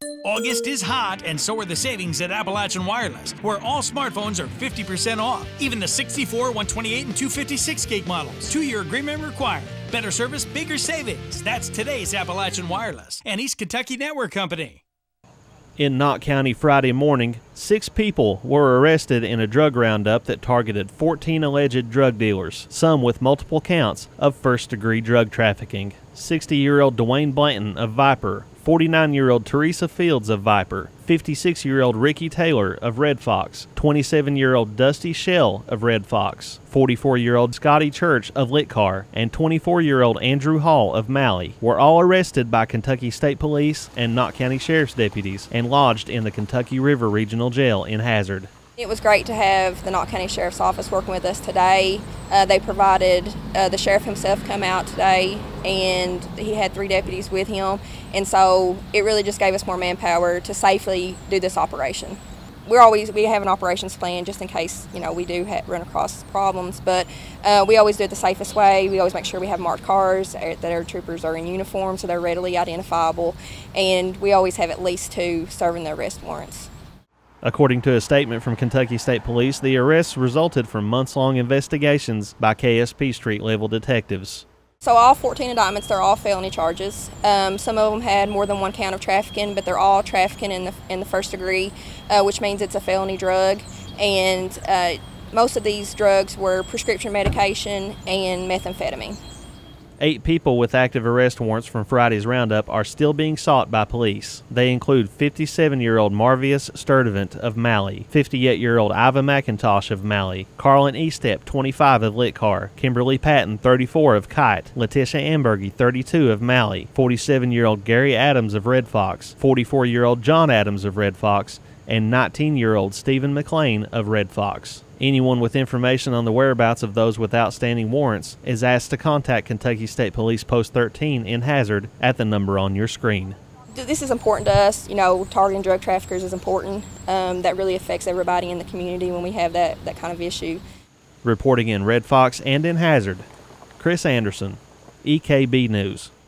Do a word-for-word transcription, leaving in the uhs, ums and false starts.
August is hot, and so are the savings at Appalachian Wireless, where all smartphones are fifty percent off. Even the sixty-four, one twenty-eight, and two fifty-six gig models. Two-year agreement required. Better service, bigger savings. That's today's Appalachian Wireless and East Kentucky Network Company. In Knott County Friday morning, six people were arrested in a drug roundup that targeted fourteen alleged drug dealers, some with multiple counts of first-degree drug trafficking. sixty-year-old Dwayne Blanton of Viper, forty-nine-year-old Teresa Fields of Viper, fifty-six-year-old Ricky Taylor of Red Fox, twenty-seven-year-old Dusty Shell of Red Fox, forty-four-year-old Scotty Church of Litcar, and twenty-four-year-old Andrew Hall of Malley were all arrested by Kentucky State Police and Knott County Sheriff's deputies and lodged in the Kentucky River Regional Jail in Hazard. It was great to have the Knott County Sheriff's Office working with us today. Uh, they provided, uh, the sheriff himself come out today, and he had three deputies with him, and so it really just gave us more manpower to safely do this operation. We're always, we have an operations plan just in case, you know, we do ha run across problems, but uh, we always do it the safest way. We always make sure we have marked cars, that our troopers are in uniform so they're readily identifiable, and we always have at least two serving the arrest warrants. According to a statement from Kentucky State Police, the arrests resulted from months-long investigations by K S P street-level detectives. So all fourteen indictments, they're all felony charges. Um, some of them had more than one count of trafficking, but they're all trafficking in the, in the first degree, uh, which means it's a felony drug. And uh, most of these drugs were prescription medication and methamphetamine. Eight people with active arrest warrants from Friday's roundup are still being sought by police. They include fifty-seven-year-old Marvius Sturdivant of Malley, fifty-eight-year-old Iva McIntosh of Malley, Carlin Estep, twenty-five of Litcar, Kimberly Patton, thirty-four of Kite, Letitia Ambergy, thirty-two of Malley, forty-seven-year-old Gary Adams of Red Fox, forty-four-year-old John Adams of Red Fox, and nineteen-year-old Stephen McLean of Red Fox. Anyone with information on the whereabouts of those with outstanding warrants is asked to contact Kentucky State Police Post thirteen in Hazard at the number on your screen. This is important to us. You know, targeting drug traffickers is important. Um, that really affects everybody in the community when we have that, that kind of issue. Reporting in Red Fox and in Hazard, Chris Anderson, E K B News.